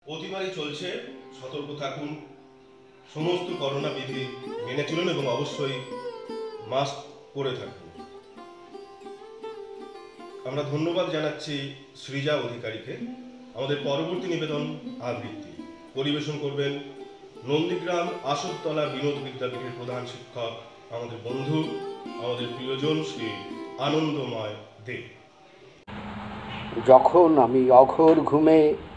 অতিমারি চলছে, সতর্ক থাকুন, সমস্ত করোনা বিধি মেনে চলুন এবং অবশ্যই মাস্ক পরে থাকুন। আমরা ধন্যবাদ জানাচ্ছি সৃজা অধিকারীকে। আমাদের পরবর্তী নিবেদন আবৃত্তি পরিবেশন করবেন নন্দীগ্রাম আসরতলা বিনোদ বিদ্যাপীঠের প্রধান শিক্ষক, আমাদের বন্ধু, আমাদের প্রিয়জন শ্রী আনন্দময় দে। যখন আমি অঘোর ঘুমে,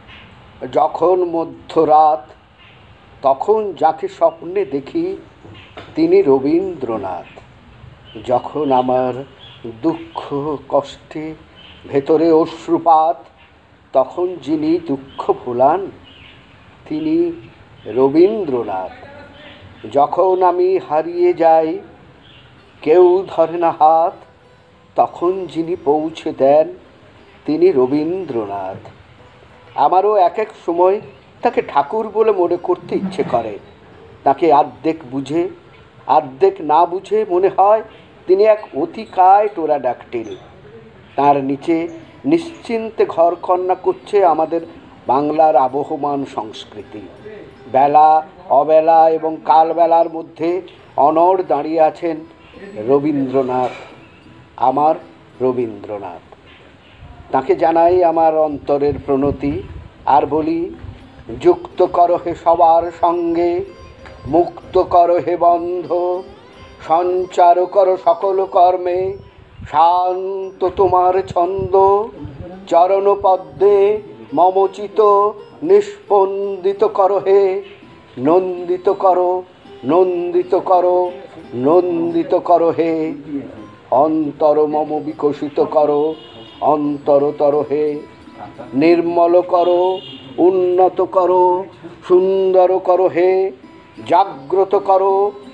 যখন মধ্যরাত, তখন যাকে স্বপ্নে দেখি তিনি রবীন্দ্রনাথ। যখন আমার দুঃখ কষ্টে ভেতরে অশ্রুপাত, তখন যিনি দুঃখ ভোলান তিনি রবীন্দ্রনাথ। যখন আমি হারিয়ে যাই, কেউ ধরে না হাত, তখন যিনি পৌঁছে দেন তিনি রবীন্দ্রনাথ। আমারও এক এক সময় তাকে ঠাকুর বলে মনে করতে ইচ্ছে করে। তাকে আর্ধেক বুঝে আর্ধেক না বুঝে মনে হয় তিনি এক অতিকায় টোরাডাক্টিল। তার নিচে নিশ্চিন্তে ঘরকন্না করছে আমাদের বাংলার আবহমান সংস্কৃতি। বেলা অবেলা এবং কালবেলার মধ্যে অনড় দাঁড়িয়ে আছেন রবীন্দ্রনাথ, আমার রবীন্দ্রনাথ। তাকে জানাই আমার অন্তরের প্রণতি, আর বলি, যুক্ত করো হে সবার সঙ্গে, মুক্ত করো হে বন্ধ, সঞ্চার করো সকল কর্মে, শান্ত তোমার ছন্দ, চরণ পদ্মে মমচিত নিষ্পন্দিত করো হে, নন্দিত করো, নন্দিত করো, নন্দিত করো হে, অন্তর মম বিকশিত করো, অন্তরতর হে, নির্মল করো, উন্নত করো, সুন্দর করো হে, জাগ্রত করো,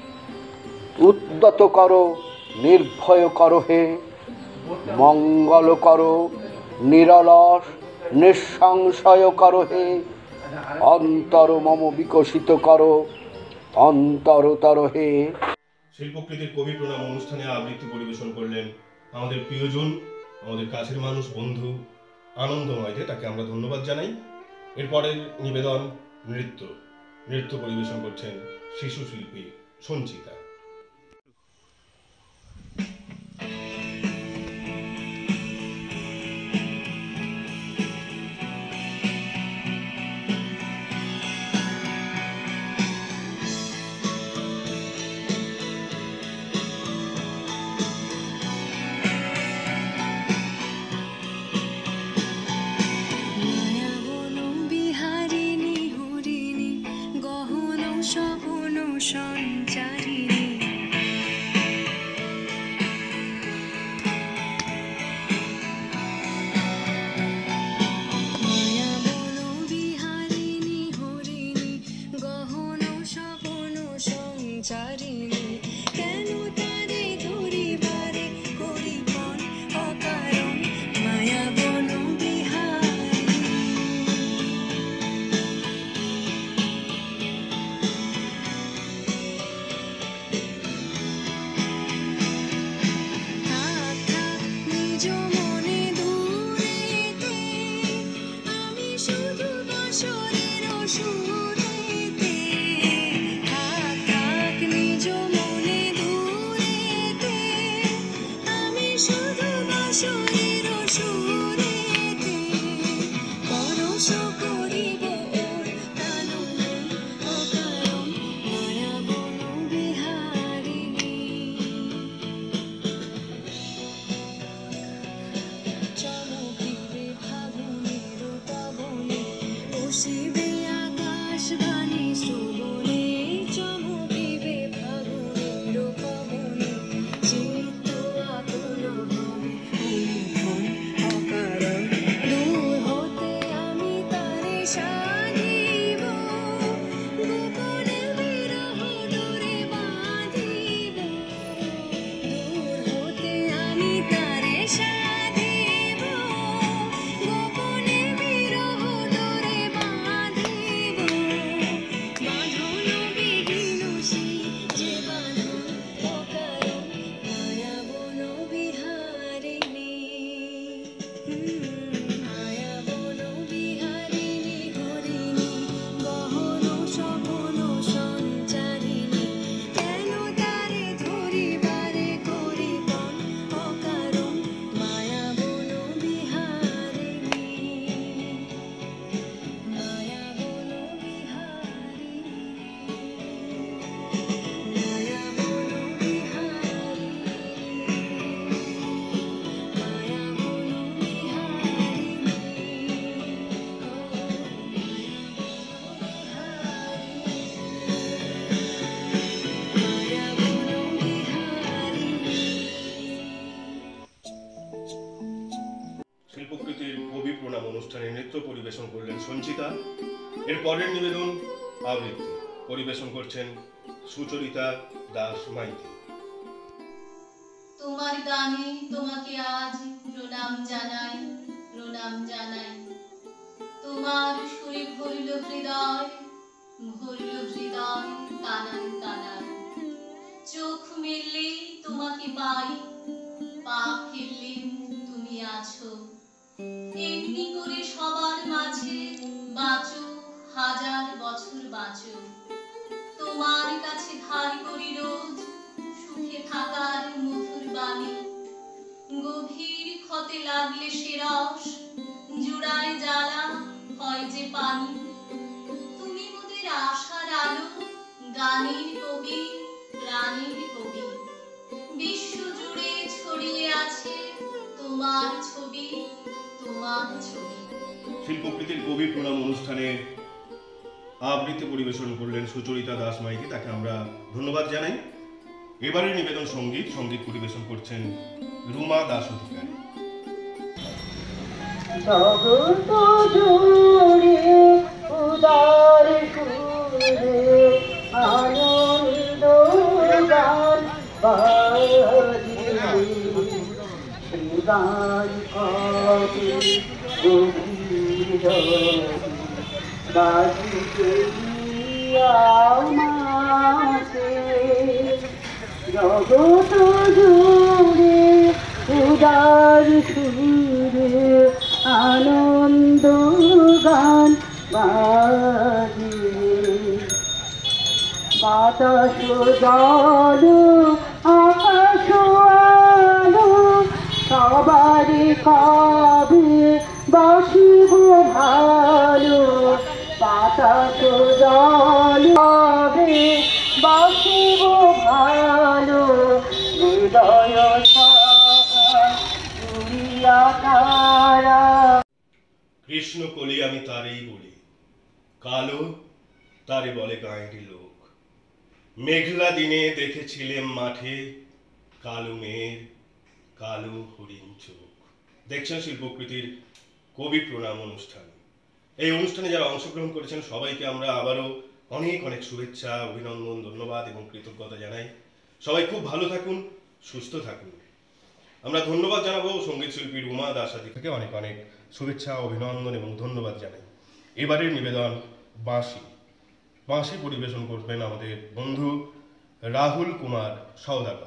উদ্যত করো, নির্ভয় করো হে, মঙ্গল করো, নিরলস নিঃসংশয় করো হে, অন্তর মম বিকশিত করো, অন্তরতর হে। শিল্পকৃতির কবি প্রণাম অনুষ্ঠানে আবৃত্তি পরিবেশন করলেন আমাদের প্রিয়জন, আমাদের কাছের মানুষ, বন্ধু আনন্দময় দে। তাকে আমরা ধন্যবাদ জানাই। এরপরের নিবেদন নৃত্য নৃত্য পরিবেশন করছেন শিশু শিল্পী সঞ্চিতা। পরিবেশন করলেন সঞ্চিতা। এর পরের নিবেদন আবৃত্তি পরিবেশন করছেন সুচরিতা দাস মাইতি। তোমার গানে তোমাকে আজ প্রণাম জানাই, প্রণাম জানাই। তোমার সুরে ভরল হৃদয়, ভরল হৃদয় কানায় কানায়। চোখ মেললে তোমাকে পাই, পা ফেললে তুমি আছো। এমনি করে সবার মাঝে বাঁচো, হাজার বছর বাঁচো। তোমার কাছে ধার করি রোজ সুখে থাকার মধুর বাণী। গভীর ক্ষতে লাগলে সে রস, জুড়ায় জ্বালা হয় যে পানি। তুমি মোদের আশার আলো, গানের কবি, প্রাণের কবি। বিশ্ব জুড়ে ছড়িয়ে আছে তোমার ছবি, তোমার ছবি। শিল্পকৃতির কবি প্রণাম অনুষ্ঠানে আবৃত্তি পরিবেশন করলেন সুচরিতা দাস মাইতি, তাকে আমরা ধন্যবাদ জানাই। এবারের নিবেদন সঙ্গীত পরিবেশন করছেন রুমা দাস অধিকারী। জগত জুড়ে উদার সুরে আনন্দ গান বাজে, গান করে গভীর বাজিতে আমাকে। জগত জুড়ে উদার সুরে আনন্দ গান বাজে, বাতাস জল আকাশ আলো সবারই কবে বাসিব ভালো। বাতাস জল কবে বাসিব ভালো, হৃদয় কৃষ্ণ কলি আমি তারেই বলি, কালো তারে বলে গাঁয়েরই লোক। মেঘলা দিনে দেখেছিলেম মাঠে, কালো মেঘ কালো হরিণ চোখ। দেখছেন শিল্পকৃতির কবি প্রণাম অনুষ্ঠান। এই অনুষ্ঠানে যারা অংশগ্রহণ করেছেন সবাইকে আমরা আবারও অনেক অনেক শুভেচ্ছা, অভিনন্দন, ধন্যবাদ এবং কৃতজ্ঞতা জানাই। সবাই খুব ভালো থাকুন, সুস্থ থাকুন। আমরা ধন্যবাদ জানাবো সঙ্গীত শিল্পী রুমা দাস থেকে, অনেক অনেক শুভেচ্ছা, অভিনন্দন এবং ধন্যবাদ জানাই। এবারের নিবেদন বাঁশি পরিবেশন করবেন আমাদের বন্ধু রাহুল কুমার সওদাগর।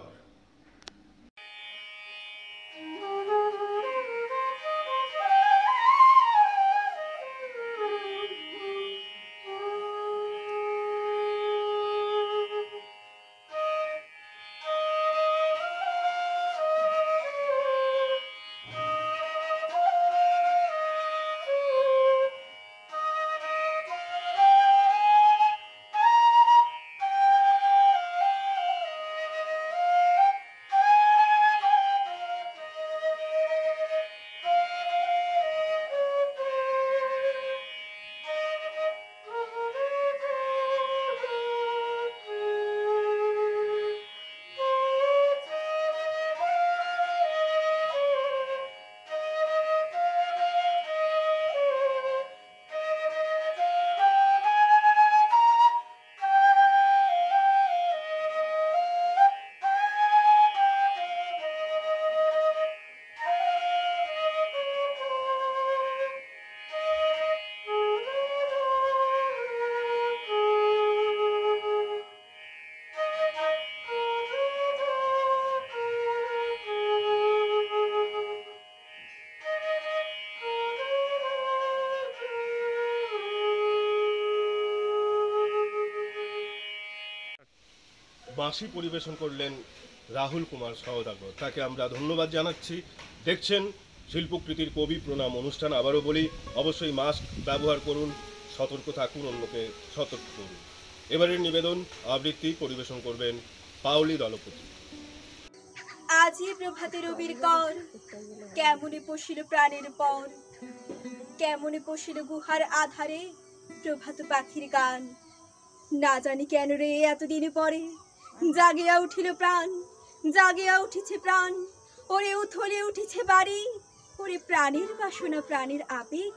বাঁশি পরিবেশন করলেন রাহুল কুমার সওদাগর, তাকে আমরা ধন্যবাদ জানাচ্ছি। দেখছেন শিল্পকৃতির কবি প্রণাম অনুষ্ঠান। আবারও বলি, অবশ্যই মাস্ক ব্যবহার করুন, সতর্ক থাকুন, অন্যকে সতর্ক করুন। এবারের নিবেদন আবৃত্তি পরিবেশন করবেন পাওলি দলপতি। আজি প্রভাতে রবির কর, কেমনে পশিল প্রাণের পর। কেমনে পশিল গুহার আধারে প্রভাত পাখির গান। না জানি কেন রে এতদিন পরে জাগিয়া উঠিল প্রাণ, জাগিয়া উঠিছে প্রাণ। ওরে উথলে উঠিছে বাড়ি, ওরে প্রাণের বাসনা প্রাণের আবেগ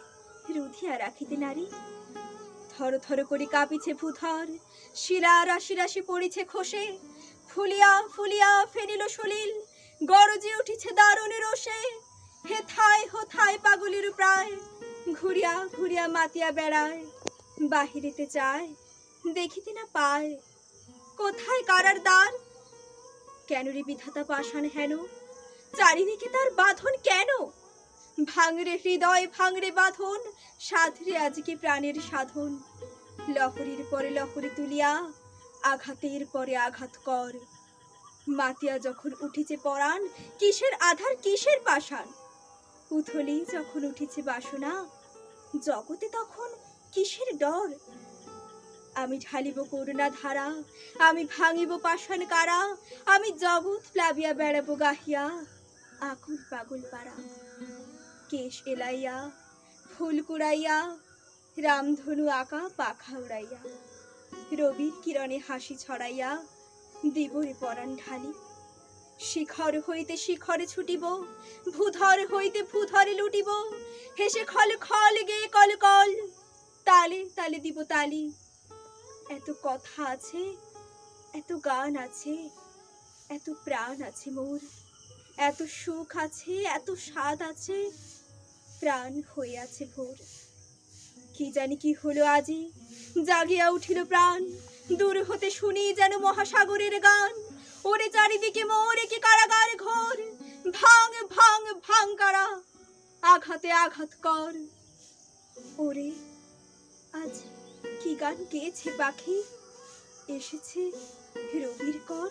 রুধিয়া রাখিতে নারী। থর থর করে কাঁপিছে ভূধর, শিরা রাশি রাশি পড়িছে খসে, ফুলিয়া ফুলিয়া ফেনিল সলিল, গরজে উঠিছে দারুণের রোষে। হেথায় হোথায় পাগলের প্রায়, ঘুরিয়া ঘুরিয়া মাতিয়া বেড়ায়। বাহিরেতে চায়, দেখিতে না পায়, কোথায় কারার দ্বার? কেন রে বিধাতা পাষাণ হেন, চারিদিকে তার বাঁধন কেন? ভাঙরে হৃদয় ভাঙরে বাঁধন, সাধরে আজকে প্রাণের সাধন। লহরীর পরে লহরী তুলিয়া, আঘাতের পরে আঘাত কর। মাতিয়া যখন উঠিছে পরাণ, কিসের আধার কিসের পাষাণ? উথলি যখন উঠিছে বাসনা, জগতে তখন কিসের ডর? আমি ঢালিব করুণা ধারা, আমি ভাঙিব পাষাণ কারা, আমি জগৎ প্লাবিয়া বেড়াবো গাহিয়া, আকুল পাগল পাড়া। কেশ এলাইয়া ফুল কুড়াইয়া, রামধনু আঁকা পাখা উড়াইয়া, রবির কিরণে হাসি ছড়াইয়া, দিবরে পরাণ ঢালি। শিখর হইতে শিখরে ছুটিব, ভূধর হইতে ভূধরে লুটিব, হেসে খল খল গে কল কল, তালে তালে দিব তালি। এত কথা আছে, এত গান আছে, এত প্রাণ আছে মোর, এত সুখ আছে, এত স্বাদ আছে, প্রাণ হয়ে আছে ভোর। কি জানি কি হলো আজি, জাগিয়া উঠিল প্রাণ, দূর হতে শুনি যেন মহাসাগরের গান। ওরে চারিদিকে মোরে কি কারাগার ঘোর, ভাঙ ভাঙ ভাঙ কারা, আঘাতে আঘাত কর। ওরে আজ কি গান গেয়েছে পাখি, এসেছে রবির কর।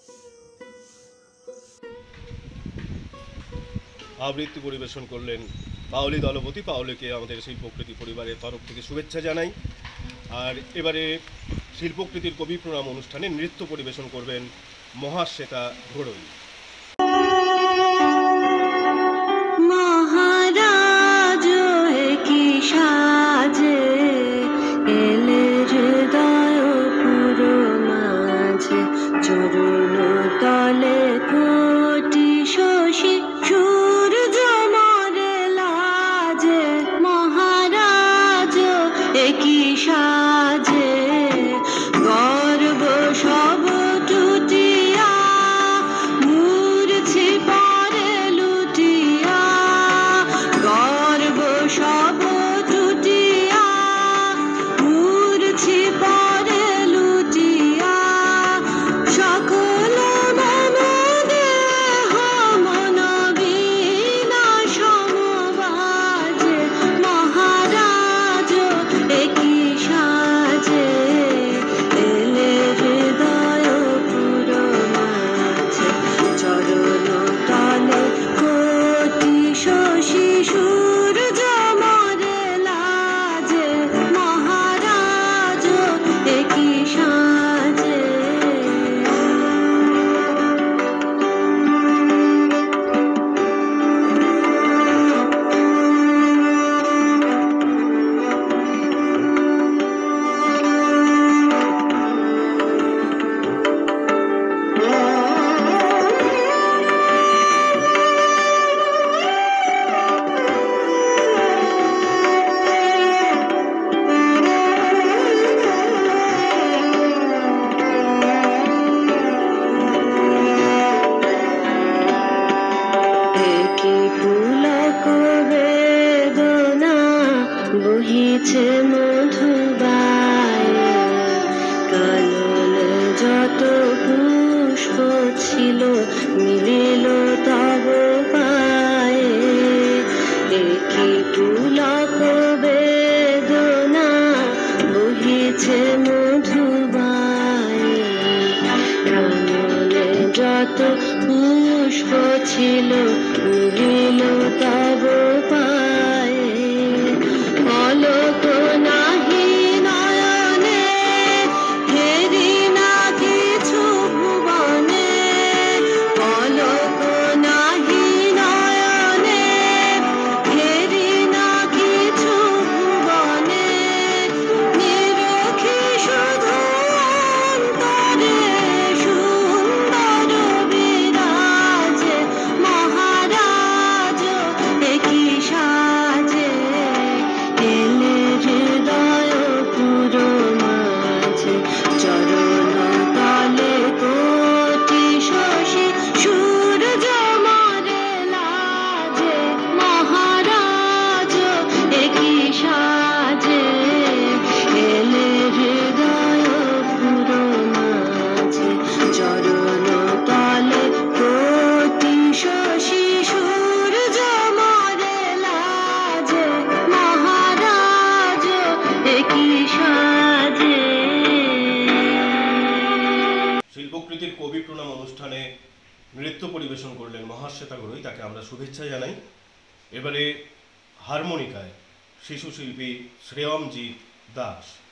আবৃত্তি পরিবেশন করলেন পাওলি দলপতি। পাওলিকে আমাদের শিল্পকৃতি পরিবারের তরফ থেকে শুভেচ্ছা জানাই। আর এবারে শিল্পকৃতির কবি প্রণাম অনুষ্ঠানে নৃত্য পরিবেশন করবেন মহাশ্বেতা ঘোড়ই। মহারাজ কি সাজে এলে হৃদয় পুরো মাঝে, চরণ তলে কোটি শশী সূর্য মরে লাজে। মহারাজ কি সাজে গর্ব সব টুটিয়া, মূর্ছি পরে লুটিয়া, গর্ব সব টুটিয়া, মূর্ছি পরে লুটিয়া, সকল মন দেহ মন বিনা সমবাজে। মহারাজ একই সাজে এলে হৃদয় পুরো মাঝে, চরণ তলে কোটি শশী সূর্য মরে লাজে। মহারাজ একই সাজে। একই পুলক বেদনা বহিছে মধুবায়ে, কাননে যত পুষ্প ছিল মিলিল তব পায়ে। একই পুলক বেদনা বহিছে মধুবায়ে, কাননে যত পুষ্প ছিল মিলিল তব পায়ে। পলক নাহি নয়নে, হেরি না কিছু ভুবনে। পলক নাহি নয়নে, হেরি না কিছু ভুবনে। নিরখি শুধু অন্তরে সুন্দর বিরাজে। মহারাজ একই কি সাজে। শিল্পকৃতির কবি প্রণাম অনুষ্ঠানে নৃত্য পরিবেশন করলেন মহাশ্বেতা গড়ই, তাকে আমরা শুভেচ্ছা জানাই। এবারে হারমোনিকায় শিশু শিল্পী শ্রেয়মজিৎ দাস।